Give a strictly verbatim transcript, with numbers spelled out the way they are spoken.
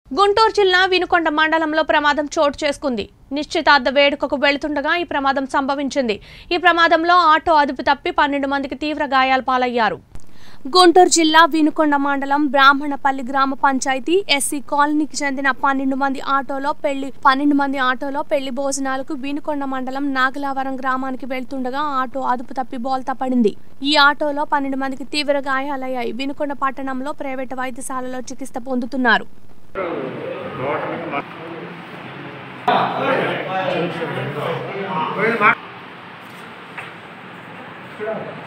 గుంటూరు జిల్లా వినుకొండ మండలంలో ప్రమాదం చోటు చేసుకుంది. నిశ్చితార్థ వేడుకకు వెళుతుండగా ఈ ప్రమాదం సంభవించింది. ఈ ప్రమాదంలో ఆటో అదుపు తప్పి పన్నెండు మందికి తీవ్ర గాయాల పాలయ్యారు. గుంటూరు జిల్లా వినుకొండ మండలం బ్రాహ్మణపల్లి గ్రామ పంచాయతీ ఎస్సీ కాలనీకి చెందిన పన్నెండు మంది ఆటోలో పెళ్లి పన్నెండు మంది ఆటోలో పెళ్లి భోజనాలకు వినుకొండ మండలం నాగలావరం గ్రామానికి వెళ్తుండగా ఆటో అదుపు తప్పి బోల్తా పడింది. ఈ ఆటోలో పన్నెండు మందికి తీవ్ర గాయాలయ్యాయి. వినుకొండ పట్టణంలో ప్రైవేటు వైద్యశాలలో చికిత్స పొందుతున్నారు. Good.